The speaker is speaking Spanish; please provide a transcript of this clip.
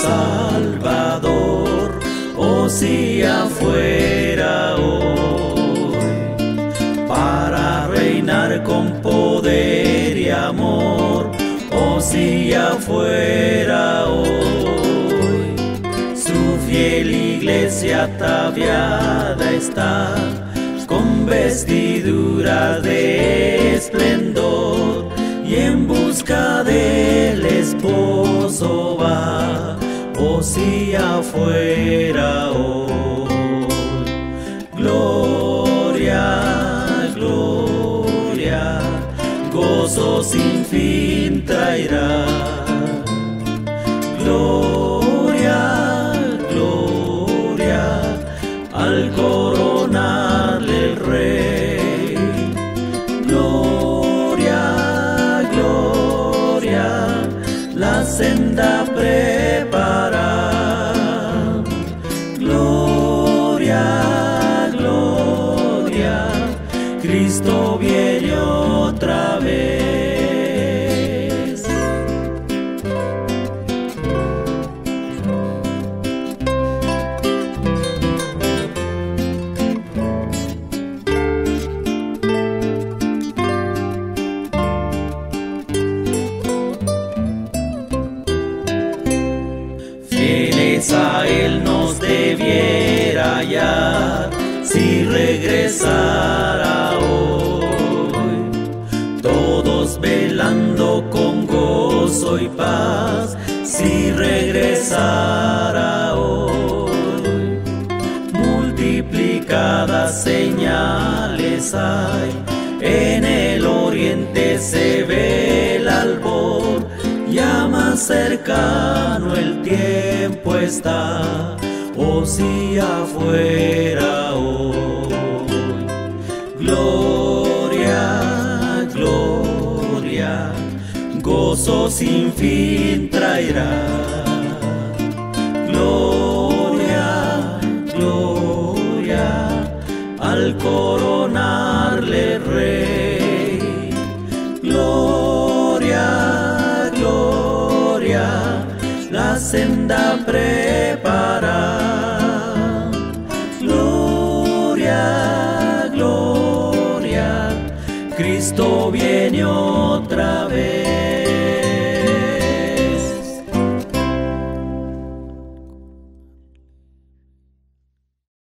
Salvador, oh si afuera hoy, para reinar con poder y amor, oh si afuera hoy, su fiel iglesia ataviada está, con vestiduras de esplendor, y en busca del esposo va, oh si afuera hoy. Gloria, gloria, gozo sin fin traerá. Gloria, gloria, al coronarle el Rey. Gloria, gloria, la senda prepara. Gloria, gloria, Cristo viene otra vez. A Él nos debiera hallar si regresara hoy, todos velando con gozo y paz si regresara hoy. Multiplicadas señales hay, en el oriente se ve el albor, ya más cercano el tiempo está, oh si afuera hoy. Gloria, gloria, gozo sin fin traerá. Gloria, gloria, al coronarle Rey. Gloria, gloria, la senda prepara. Gloria, gloria, Cristo viene otra vez.